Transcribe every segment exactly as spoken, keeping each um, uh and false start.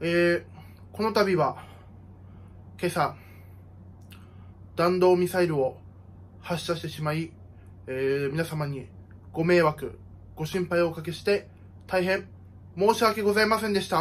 えー、この度は、今朝、弾道ミサイルを発射してしまい、えー、皆様にご迷惑、ご心配をおかけして、大変申し訳ございませんでした。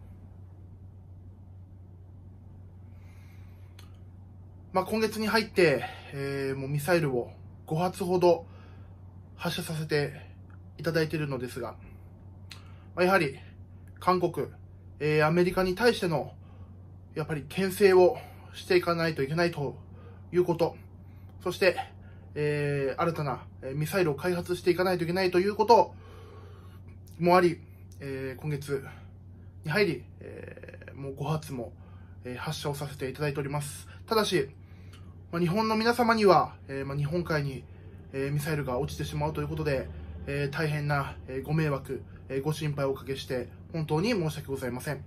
まあ、今月に入って、えー、もうミサイルをご発ほど発射させていただいているのですが、まあ、やはり韓国、えー、アメリカに対してのやっぱり牽制をしていかないといけないということ、そして、えー、新たなミサイルを開発していかないといけないということもあり、えー、今月に入り、えー、もうご発も発射をさせていただいております。ただし、まあ、日本の皆様には、えーまあ、日本海に、えー、ミサイルが落ちてしまうということで、えー、大変な、えー、ご迷惑、えー、ご心配をおかけして本当に申し訳ございません。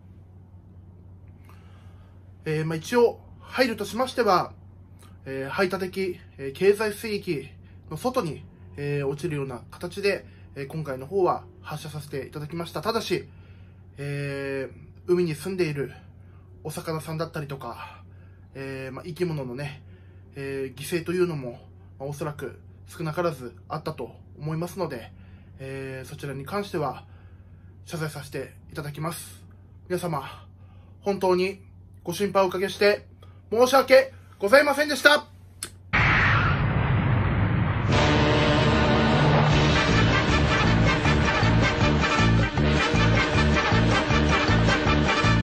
えーまあ、一応配慮としましては、えー、排他的、えー、経済水域の外に、えー、落ちるような形で、えー、今回の方は発射させていただきました。ただし、えー、海に住んでいるお魚さんだったりとか、えーまあ、生き物のね、えー、犠牲というのも、まあ、おそらく少なからずあったと思いますので、えー、そちらに関しては謝罪させていただきます。皆様、本当にご心配をおかけして申し訳ございませんでした。